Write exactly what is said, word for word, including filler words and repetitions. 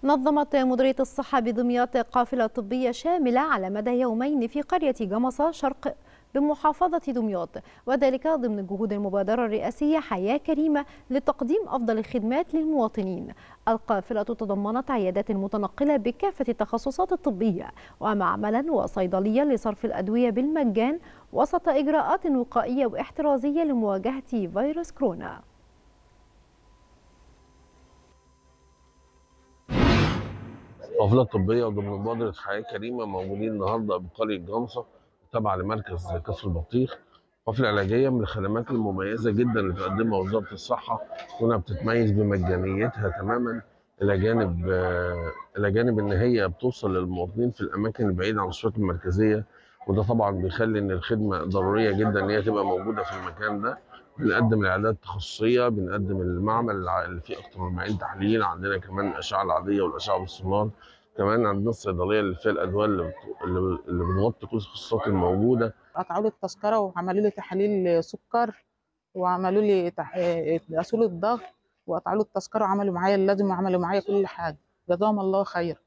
نظمت مديرية الصحة بدمياط قافلة طبية شاملة على مدى يومين في قرية جمصة شرق بمحافظة دمياط، وذلك ضمن جهود المبادرة الرئاسية حياة كريمة لتقديم أفضل الخدمات للمواطنين. القافلة تضمنت عيادات متنقلة بكافة التخصصات الطبية ومعملا وصيدلية لصرف الأدوية بالمجان وسط إجراءات وقائية واحترازية لمواجهة فيروس كورونا. قافلة طبية ضمن مبادرة حياة كريمة موجودين النهاردة بقرية جمصة تابعة لمركز كفر البطيخ. قافلة علاجية من الخدمات المميزة جدا اللي تقدمها وزارة الصحة، وهنا بتتميز بمجانيتها تماما، إلى جانب إلى جانب إن هي بتوصل للمواطنين في الأماكن البعيدة عن الصورات المركزية، وده طبعا بيخلي إن الخدمة ضرورية جدا إن هي تبقى موجودة في المكان ده. بنقدم العيادات التخصصية، بنقدم المعمل اللي فيه أكتر من أربعين تحليل، عندنا كمان الأشعة العادية والأشعة بالسونار، كمان عندنا الصيدليه اللي فيها الادويه اللي بت... اللي بتغطي كل التخصصات الموجوده. قطعوا لي التذكره وعملوا لي تحاليل سكر، وعملوا لي تح... قاسوا لي الضغط، وقطعوا لي التذكره وعملوا معايا اللازم وعملوا معايا كل حاجه، جزاهم الله خير.